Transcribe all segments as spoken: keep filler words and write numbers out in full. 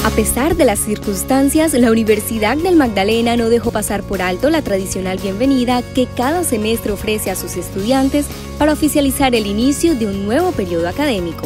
A pesar de las circunstancias, la Universidad del Magdalena no dejó pasar por alto la tradicional bienvenida que cada semestre ofrece a sus estudiantes para oficializar el inicio de un nuevo periodo académico.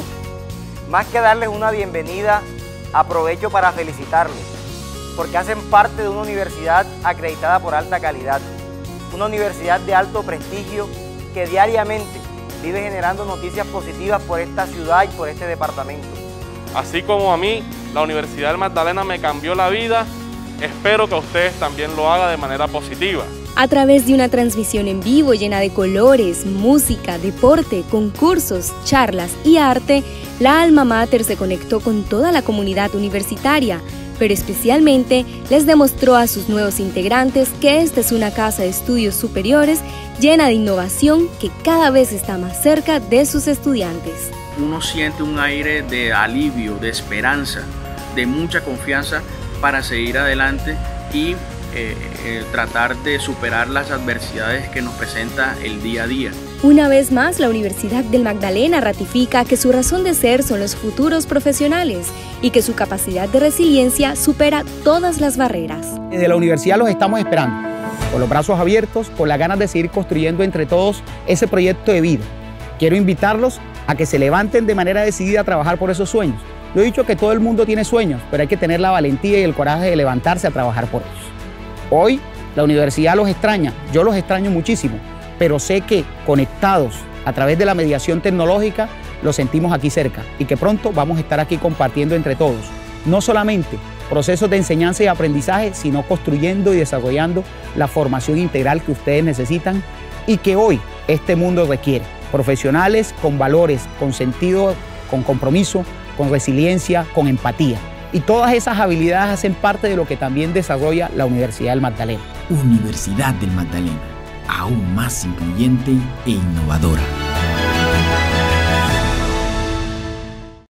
Más que darles una bienvenida, aprovecho para felicitarlos, porque hacen parte de una universidad acreditada por alta calidad, una universidad de alto prestigio que diariamente vive generando noticias positivas por esta ciudad y por este departamento. Así como a mí, la Universidad del Magdalena me cambió la vida, espero que a ustedes también lo hagan de manera positiva. A través de una transmisión en vivo llena de colores, música, deporte, concursos, charlas y arte, la Alma Mater se conectó con toda la comunidad universitaria, pero especialmente les demostró a sus nuevos integrantes que esta es una casa de estudios superiores llena de innovación que cada vez está más cerca de sus estudiantes. Uno siente un aire de alivio, de esperanza, de mucha confianza para seguir adelante y eh, eh, tratar de superar las adversidades que nos presenta el día a día. Una vez más, la Universidad del Magdalena ratifica que su razón de ser son los futuros profesionales y que su capacidad de resiliencia supera todas las barreras. Desde la universidad los estamos esperando, con los brazos abiertos, con las ganas de seguir construyendo entre todos ese proyecto de vida. Quiero invitarlos a que se levanten de manera decidida a trabajar por esos sueños. Lo he dicho que todo el mundo tiene sueños, pero hay que tener la valentía y el coraje de levantarse a trabajar por ellos. Hoy la universidad los extraña, yo los extraño muchísimo, pero sé que conectados a través de la mediación tecnológica los sentimos aquí cerca y que pronto vamos a estar aquí compartiendo entre todos, no solamente procesos de enseñanza y aprendizaje, sino construyendo y desarrollando la formación integral que ustedes necesitan y que hoy este mundo requiere. Profesionales con valores, con sentido, con compromiso, con resiliencia, con empatía. Y todas esas habilidades hacen parte de lo que también desarrolla la Universidad del Magdalena. Universidad del Magdalena, aún más incluyente e innovadora.